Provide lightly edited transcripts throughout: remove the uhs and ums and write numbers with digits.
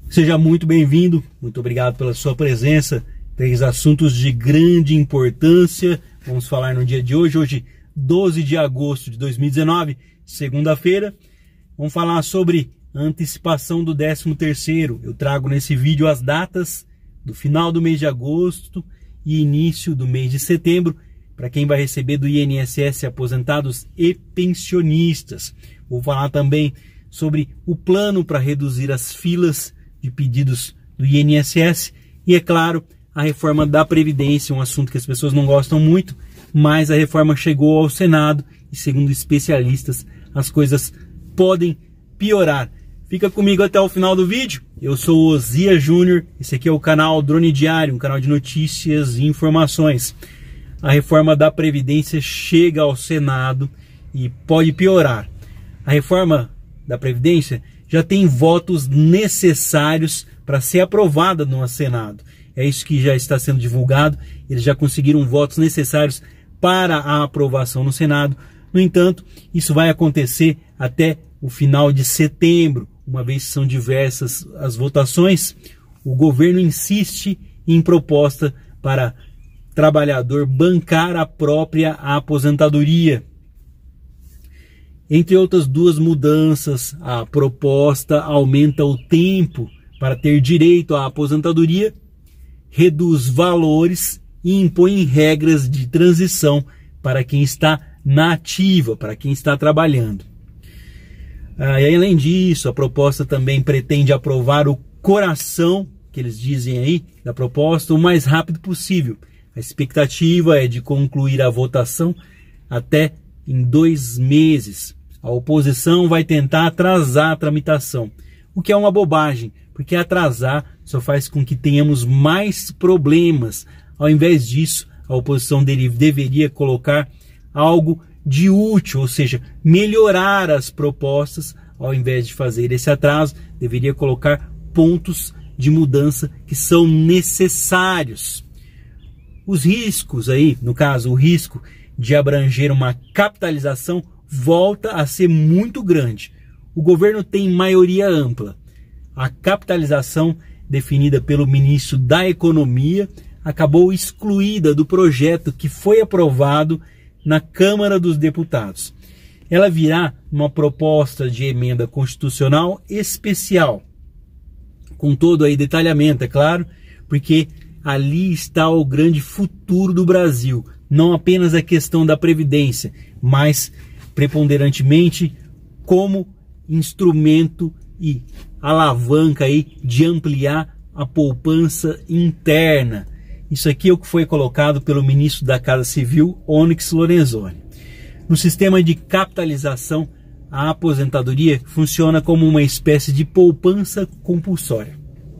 Seja muito bem-vindo, muito obrigado pela sua presença. 3 assuntos de grande importância. Vamos falar no dia de hoje, 12 de agosto de 2019, segunda-feira. Vamos falar sobre antecipação do 13º. Eu trago nesse vídeo as datas do final do mês de agosto e início do mês de setembro, para quem vai receber do INSS aposentados e pensionistas. Vou falar também sobre o plano para reduzir as filas de pedidos do INSS e, é claro, a reforma da Previdência, um assunto que as pessoas não gostam muito, mas a reforma chegou ao Senado e, segundo especialistas, as coisas podem piorar. Fica comigo até o final do vídeo. Eu sou o Osias Júnior, esse aqui é o canal Drone Diário, um canal de notícias e informações. A reforma da Previdência chega ao Senado e pode piorar. A reforma da Previdência já tem votos necessários para ser aprovada no Senado. É isso que já está sendo divulgado. Eles já conseguiram votos necessários para a aprovação no Senado. No entanto, isso vai acontecer até o final de setembro. Uma vez que são diversas as votações, o governo insiste em proposta para trabalhador bancar a própria aposentadoria. Entre outras duas mudanças, a proposta aumenta o tempo para ter direito à aposentadoria, reduz valores e impõe regras de transição para quem está na ativa, para quem está trabalhando. E além disso, a proposta também pretende aprovar o coração, que eles dizem aí, da proposta, o mais rápido possível. A expectativa é de concluir a votação até em 2 meses. A oposição vai tentar atrasar a tramitação, o que é uma bobagem, porque atrasar só faz com que tenhamos mais problemas. Ao invés disso, a oposição deveria colocar algo de útil, ou seja, melhorar as propostas. Ao invés de fazer esse atraso, deveria colocar pontos de mudança que são necessários. Os riscos aí, no caso, o risco de abranger uma capitalização volta a ser muito grande. O governo tem maioria ampla. A capitalização, definida pelo ministro da Economia, acabou excluída do projeto que foi aprovado na Câmara dos Deputados. Ela virá uma proposta de emenda constitucional especial, com todo aí detalhamento, é claro, porque ali está o grande futuro do Brasil, não apenas a questão da Previdência, mas preponderantemente como instrumento e alavanca aí de ampliar a poupança interna. Isso aqui é o que foi colocado pelo ministro da Casa Civil, Onyx Lorenzoni. No sistema de capitalização, a aposentadoria funciona como uma espécie de poupança compulsória.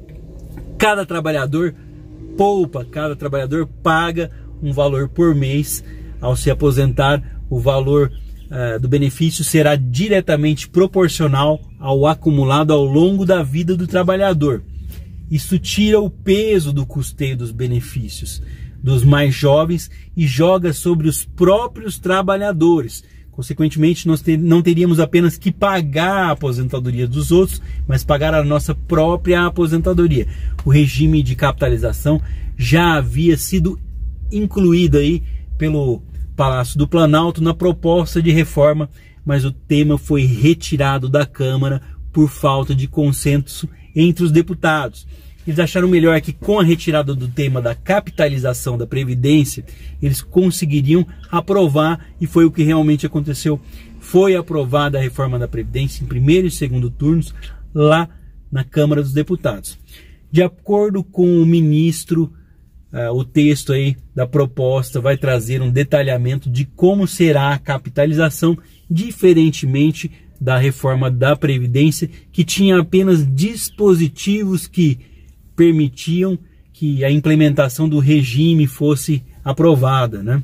Cada trabalhador poupa, cada trabalhador paga um valor por mês. Ao se aposentar, o valor do benefício será diretamente proporcional ao acumulado ao longo da vida do trabalhador. Isso tira o peso do custeio dos benefícios dos mais jovens e joga sobre os próprios trabalhadores. Consequentemente, nós não teríamos apenas que pagar a aposentadoria dos outros, mas pagar a nossa própria aposentadoria. O regime de capitalização já havia sido incluído aí pelo Palácio do Planalto na proposta de reforma, mas o tema foi retirado da Câmara por falta de consenso entre os deputados. Eles acharam melhor que, com a retirada do tema da capitalização da Previdência, eles conseguiriam aprovar, e foi o que realmente aconteceu. Foi aprovada a reforma da Previdência em primeiro e segundo turnos lá na Câmara dos Deputados. De acordo com o ministro, o texto aí da proposta vai trazer um detalhamento de como será a capitalização, diferentemente da reforma da Previdência, que tinha apenas dispositivos que permitiam que a implementação do regime fosse aprovada, né?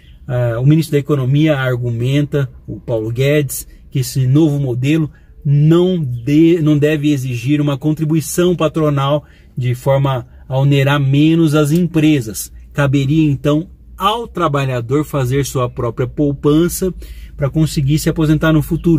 O ministro da Economia argumenta, o Paulo Guedes, que esse novo modelo não deve exigir uma contribuição patronal de forma a onerar menos as empresas. Caberia então ao trabalhador fazer sua própria poupança para conseguir se aposentar no futuro.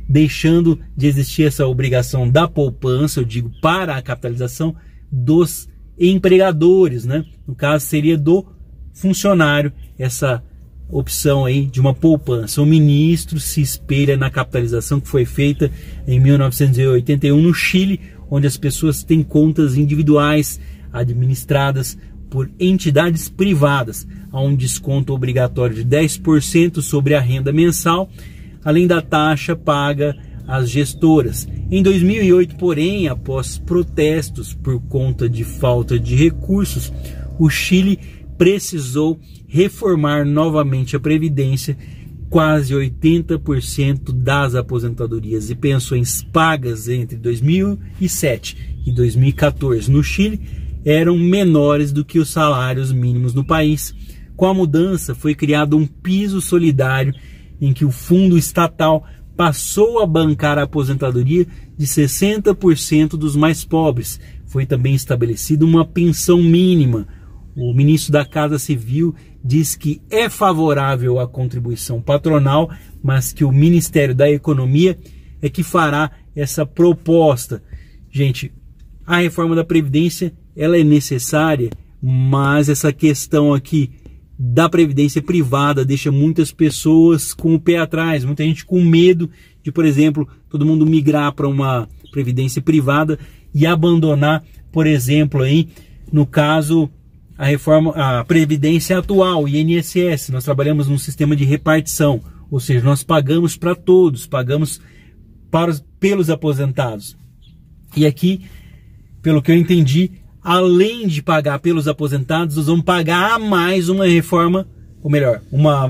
deixando de existir essa obrigação da poupança, eu digo, para a capitalização dos empregadores, né? No caso seria do funcionário essa opção aí de uma poupança. O ministro se espelha na capitalização que foi feita em 1981 no Chile, onde as pessoas têm contas individuais administradas por entidades privadas. Há um desconto obrigatório de 10% sobre a renda mensal, além da taxa paga às gestoras. Em 2008, porém, após protestos por conta de falta de recursos, o Chile precisou reformar novamente a Previdência. Quase 80% das aposentadorias e pensões pagas entre 2007 e 2014 no Chile eram menores do que os salários mínimos no país. Com a mudança, foi criado um piso solidário em que o fundo estatal passou a bancar a aposentadoria de 60% dos mais pobres. Foi também estabelecida uma pensão mínima. O ministro da Casa Civil diz que é favorável à contribuição patronal, mas que o Ministério da Economia é que fará essa proposta. Gente, a reforma da Previdência ela é necessária, mas essa questão aqui da Previdência privada deixa muitas pessoas com o pé atrás, muita gente com medo de, por exemplo, todo mundo migrar para uma Previdência privada e abandonar, por exemplo, aí, no caso, a Previdência atual, o INSS. Nós trabalhamos num sistema de repartição, ou seja, nós pagamos para todos, pagamos pelos aposentados. E aqui, pelo que eu entendi, além de pagar pelos aposentados, nós vamos pagar a mais uma reforma, ou melhor, uma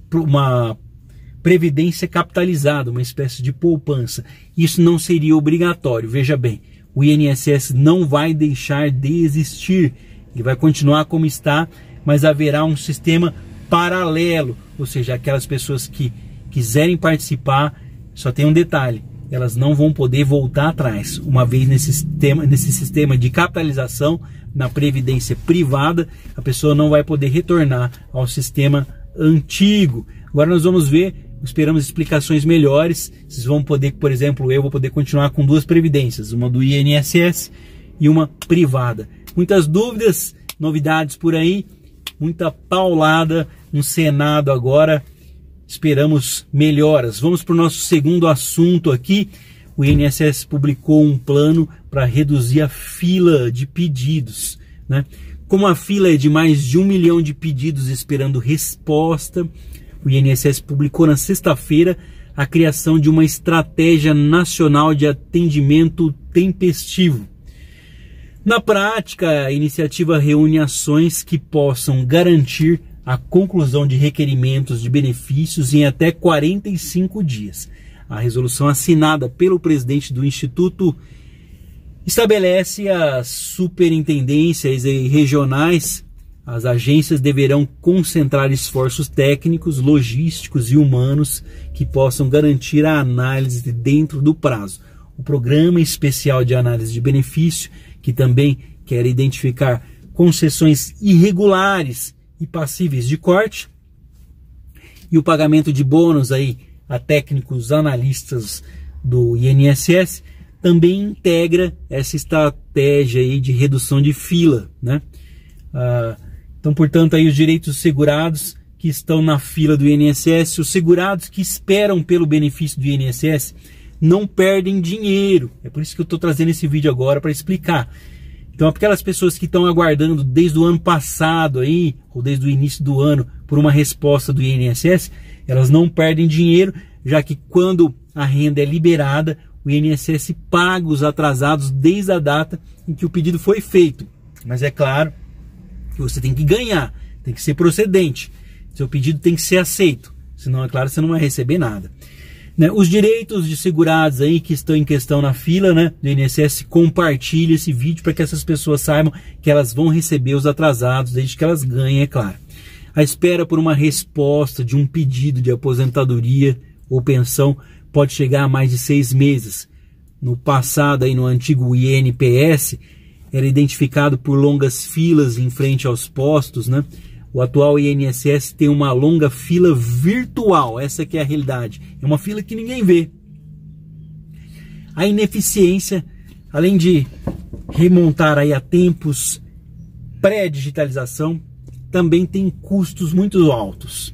previdência capitalizada, uma espécie de poupança. Isso não seria obrigatório, veja bem, o INSS não vai deixar de existir, ele vai continuar como está, mas haverá um sistema paralelo, ou seja, aquelas pessoas que quiserem participar, só tem um detalhe, elas não vão poder voltar atrás. Uma vez nesse sistema de capitalização, na previdência privada, a pessoa não vai poder retornar ao sistema antigo. Agora nós vamos ver, esperamos explicações melhores. Vocês vão poder, por exemplo, eu vou poder continuar com duas previdências, uma do INSS e uma privada. Muitas dúvidas, novidades por aí, muita paulada no Senado agora. Esperamos melhoras. Vamos para o nosso segundo assunto aqui. O INSS publicou um plano para reduzir a fila de pedidos, né? Como a fila é de mais de 1 milhão de pedidos esperando resposta, o INSS publicou na sexta-feira a criação de uma estratégia nacional de atendimento tempestivo. Na prática, a iniciativa reúne ações que possam garantir a conclusão de requerimentos de benefícios em até 45 dias. A resolução assinada pelo presidente do Instituto estabelece as superintendências regionais. As agências deverão concentrar esforços técnicos, logísticos e humanos que possam garantir a análise dentro do prazo. O Programa Especial de Análise de Benefício, que também quer identificar concessões irregulares e passíveis de corte, e o pagamento de bônus aí a técnicos analistas do INSS, também integra essa estratégia aí de redução de fila, né? Então, portanto, aí os direitos dos segurados que estão na fila do INSS, os segurados que esperam pelo benefício do INSS, não perdem dinheiro. É por isso que eu estou trazendo esse vídeo agora para explicar. Então, aquelas pessoas que estão aguardando desde o ano passado aí, ou desde o início do ano, por uma resposta do INSS, elas não perdem dinheiro, já que quando a renda é liberada, o INSS paga os atrasados desde a data em que o pedido foi feito. Mas é claro que você tem que ganhar, tem que ser procedente, seu pedido tem que ser aceito, senão, é claro, você não vai receber nada. Os direitos de segurados aí que estão em questão na fila, né, do INSS, compartilhe esse vídeo para que essas pessoas saibam que elas vão receber os atrasados, desde que elas ganhem, é claro. A espera por uma resposta de um pedido de aposentadoria ou pensão pode chegar a mais de 6 meses. No passado, aí no antigo INPS, era identificado por longas filas em frente aos postos, né? O atual INSS tem uma longa fila virtual, essa que é a realidade. É uma fila que ninguém vê. A ineficiência, além de remontar aí a tempos pré-digitalização, também tem custos muito altos.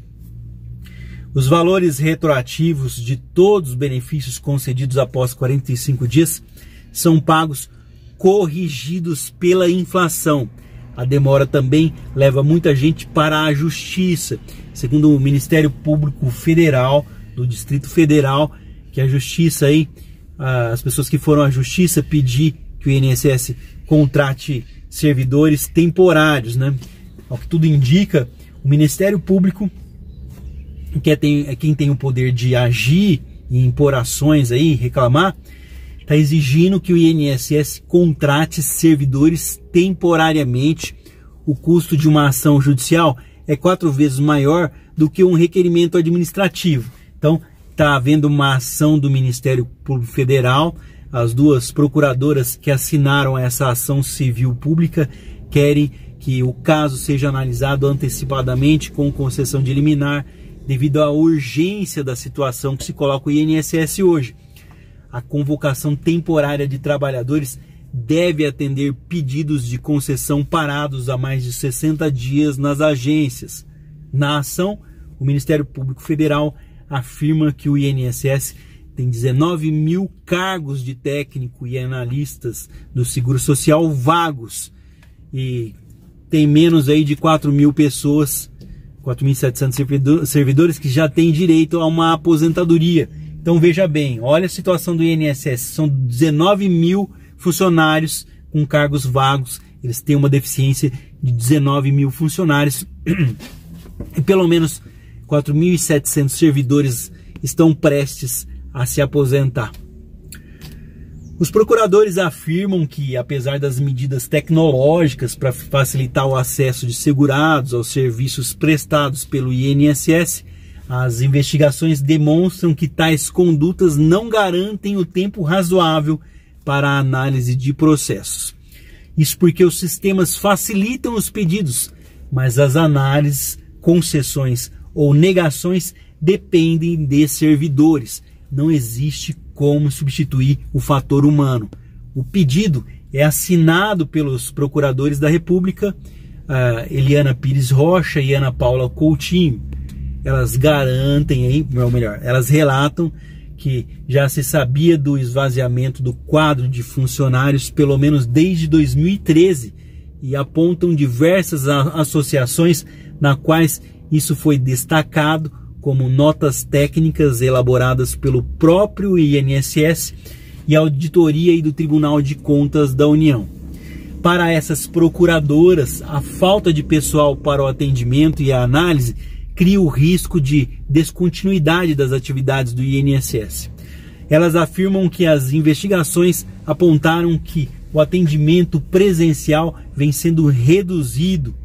Os valores retroativos de todos os benefícios concedidos após 45 dias são pagos corrigidos pela inflação. A demora também leva muita gente para a justiça. Segundo o Ministério Público Federal, do Distrito Federal, que a justiça aí, as pessoas que foram à justiça pedir que o INSS contrate servidores temporários, né? Ao que tudo indica, o Ministério Público, que é quem tem o poder de agir e impor ações aí, reclamar, está exigindo que o INSS contrate servidores temporariamente. O custo de uma ação judicial é 4 vezes maior do que um requerimento administrativo. Então, está havendo uma ação do Ministério Público Federal. As duas procuradoras que assinaram essa ação civil pública querem que o caso seja analisado antecipadamente com concessão de liminar, devido à urgência da situação que se coloca o INSS hoje. A convocação temporária de trabalhadores deve atender pedidos de concessão parados há mais de 60 dias nas agências. Na ação, o Ministério Público Federal afirma que o INSS tem 19 mil cargos de técnico e analistas do Seguro Social vagos e tem menos aí de 4 mil pessoas, 4.700 servidores que já têm direito a uma aposentadoria. Então veja bem, olha a situação do INSS, são 19 mil funcionários com cargos vagos, eles têm uma deficiência de 19 mil funcionários e pelo menos 4.700 servidores estão prestes a se aposentar. Os procuradores afirmam que, apesar das medidas tecnológicas para facilitar o acesso de segurados aos serviços prestados pelo INSS, as investigações demonstram que tais condutas não garantem o tempo razoável para a análise de processos. Isso porque os sistemas facilitam os pedidos, mas as análises, concessões ou negações dependem de servidores. Não existe como substituir o fator humano. O pedido é assinado pelos procuradores da República, Eliana Pires Rocha e Ana Paula Coutinho. Elas garantem aí, ou melhor, elas relatam que já se sabia do esvaziamento do quadro de funcionários pelo menos desde 2013 e apontam diversas associações na quais isso foi destacado, como notas técnicas elaboradas pelo próprio INSS e a auditoria do Tribunal de Contas da União. Para essas procuradoras, a falta de pessoal para o atendimento e a análise cria o risco de descontinuidade das atividades do INSS. Elas afirmam que as investigações apontaram que o atendimento presencial vem sendo reduzido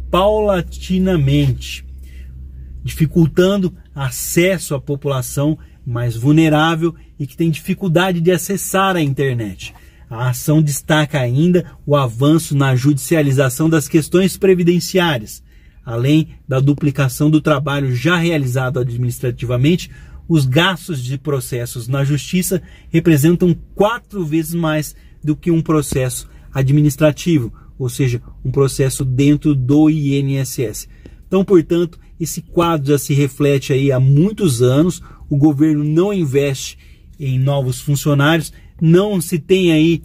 paulatinamente, dificultando acesso à população mais vulnerável e que tem dificuldade de acessar a internet. A ação destaca ainda o avanço na judicialização das questões previdenciárias. Além da duplicação do trabalho já realizado administrativamente, os gastos de processos na justiça representam 4 vezes mais do que um processo administrativo, ou seja, um processo dentro do INSS. Então, portanto, esse quadro já se reflete aí há muitos anos, o governo não investe em novos funcionários, não se tem aí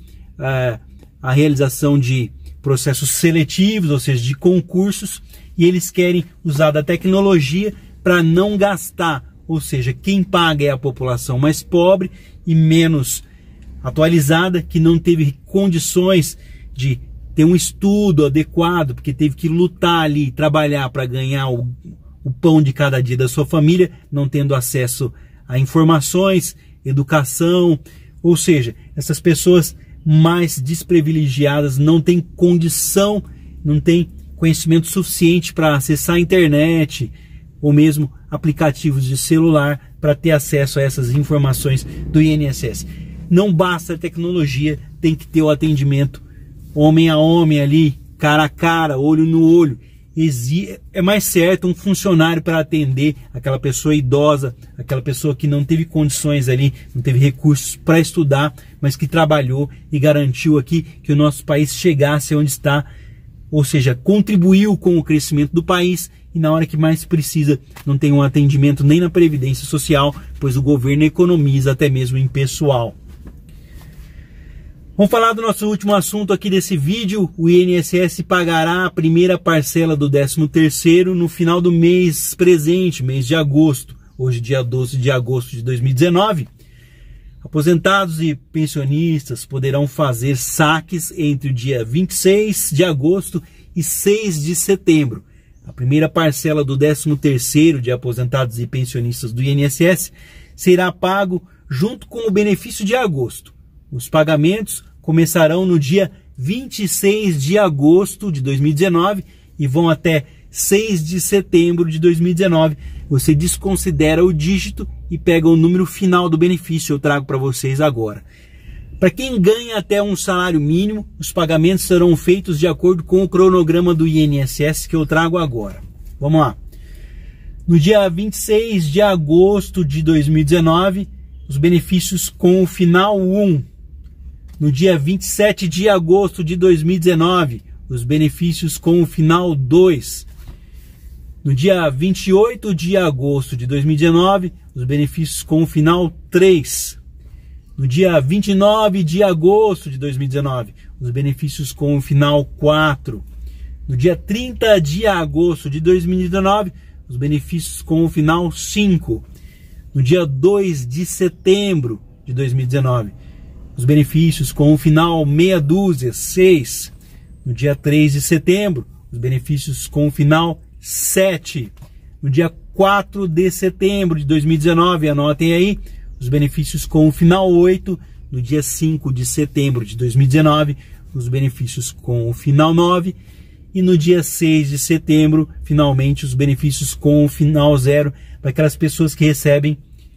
a realização de processos seletivos, ou seja, de concursos, e eles querem usar da tecnologia para não gastar, ou seja, quem paga é a população mais pobre e menos atualizada, que não teve condições de ter um estudo adequado, porque teve que lutar ali, trabalhar para ganhar o pão de cada dia da sua família, não tendo acesso a informações, educação, ou seja, essas pessoas mais desprivilegiadas não têm condição, não têm conhecimento suficiente para acessar a internet ou mesmo aplicativos de celular para ter acesso a essas informações do INSS. Não basta a tecnologia, tem que ter o atendimento homem a homem ali, cara a cara, olho no olho. é mais certo um funcionário para atender aquela pessoa idosa, aquela pessoa que não teve condições ali, não teve recursos para estudar, mas que trabalhou e garantiu aqui que o nosso país chegasse onde está, ou seja, contribuiu com o crescimento do país e na hora que mais precisa não tem um atendimento nem na Previdência Social, pois o governo economiza até mesmo em pessoal. Vamos falar do nosso último assunto aqui desse vídeo. O INSS pagará a primeira parcela do 13º no final do mês presente, mês de agosto. Hoje, dia 12 de agosto de 2019. Aposentados e pensionistas poderão fazer saques entre o dia 26 de agosto e 6 de setembro. A primeira parcela do 13º de aposentados e pensionistas do INSS será pago junto com o benefício de agosto. Os pagamentos começarão no dia 26 de agosto de 2019 e vão até 6 de setembro de 2019. Você desconsidera o dígito e pega o número final do benefício. Eu trago para vocês agora. Para quem ganha até um salário mínimo, os pagamentos serão feitos de acordo com o cronograma do INSS que eu trago agora. Vamos lá. No dia 26 de agosto de 2019, os benefícios com o final 1. No dia 27 de agosto de 2019, os benefícios com o final 2. No dia 28 de agosto de 2019, os benefícios com o final 3. No dia 29 de agosto de 2019, os benefícios com o final 4. No dia 30 de agosto de 2019, os benefícios com o final 5. No dia 2 de setembro de 2019, os benefícios com o final meia dúzia, 6. No dia 3 de setembro, os benefícios com o final 7. No dia 4 de setembro de 2019, anotem aí, os benefícios com o final 8. No dia 5 de setembro de 2019, os benefícios com o final 9. E no dia 6 de setembro, finalmente, os benefícios com o final 0 para aquelas pessoas que recebem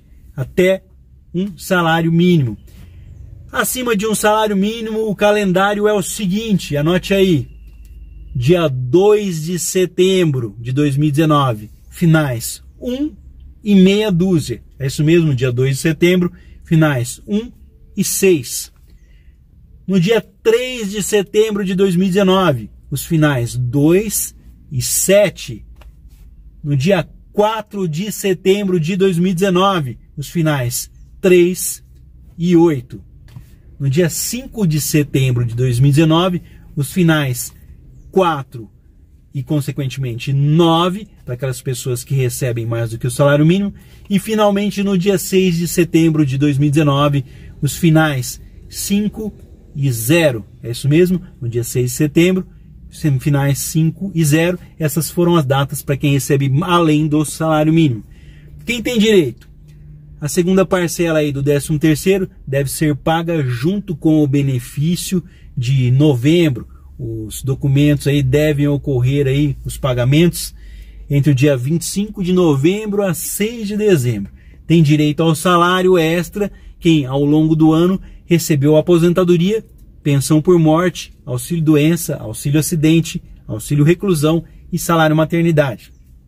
até um salário mínimo. Acima de um salário mínimo, o calendário é o seguinte, anote aí. Dia 2 de setembro de 2019, finais 1 e meia dúzia. É isso mesmo, dia 2 de setembro, finais 1 e 6. No dia 3 de setembro de 2019, os finais 2 e 7. No dia 4 de setembro de 2019, os finais 3 e 8. No dia 5 de setembro de 2019, os finais 4 e, consequentemente, 9, para aquelas pessoas que recebem mais do que o salário mínimo. E, finalmente, no dia 6 de setembro de 2019, os finais 5 e 0. É isso mesmo? No dia 6 de setembro, finais 5 e 0. Essas foram as datas para quem recebe além do salário mínimo. Quem tem direito? A segunda parcela aí do 13º deve ser paga junto com o benefício de novembro. Os documentos aí devem ocorrer aí, os pagamentos, entre o dia 25 de novembro a 6 de dezembro. Tem direito ao salário extra quem, ao longo do ano, recebeu aposentadoria, pensão por morte, auxílio doença, auxílio acidente, auxílio reclusão e salário maternidade.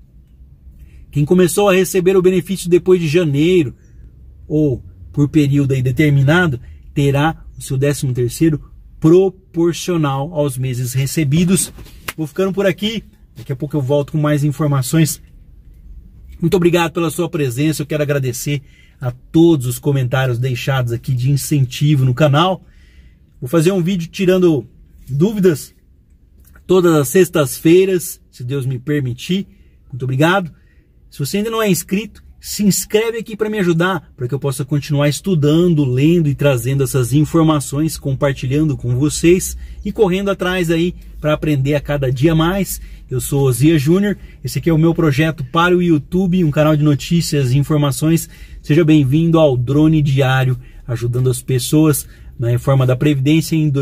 Quem começou a receber o benefício depois de janeiro ou por período aí determinado, terá o seu 13º proporcional aos meses recebidos. Vou ficando por aqui, daqui a pouco eu volto com mais informações. Muito obrigado pela sua presença, eu quero agradecer a todos os comentários deixados aqui de incentivo no canal. Vou fazer um vídeo tirando dúvidas todas as sextas-feiras, se Deus me permitir. Muito obrigado. Se você ainda não é inscrito, se inscreve aqui para me ajudar, para que eu possa continuar estudando, lendo e trazendo essas informações, compartilhando com vocês e correndo atrás aí para aprender a cada dia mais. Eu sou Osias Júnior, esse aqui é o meu projeto para o YouTube, um canal de notícias e informações. Seja bem-vindo ao Drone Diário, ajudando as pessoas na reforma da Previdência em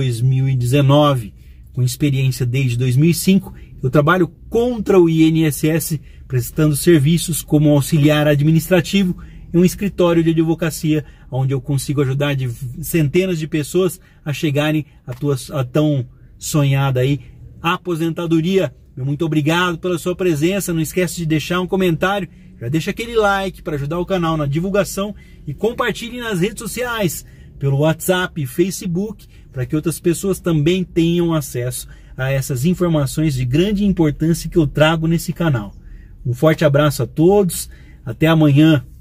2019. Com experiência desde 2005, eu trabalho contra o INSS, prestando serviços como auxiliar administrativo em um escritório de advocacia, onde eu consigo ajudar centenas de pessoas a chegarem à tão sonhada aí aposentadoria. Meu muito obrigado pela sua presença. Não esquece de deixar um comentário, já deixa aquele like para ajudar o canal na divulgação e compartilhe nas redes sociais, pelo WhatsApp e Facebook, para que outras pessoas também tenham acesso a essas informações de grande importância que eu trago nesse canal. Um forte abraço a todos, até amanhã.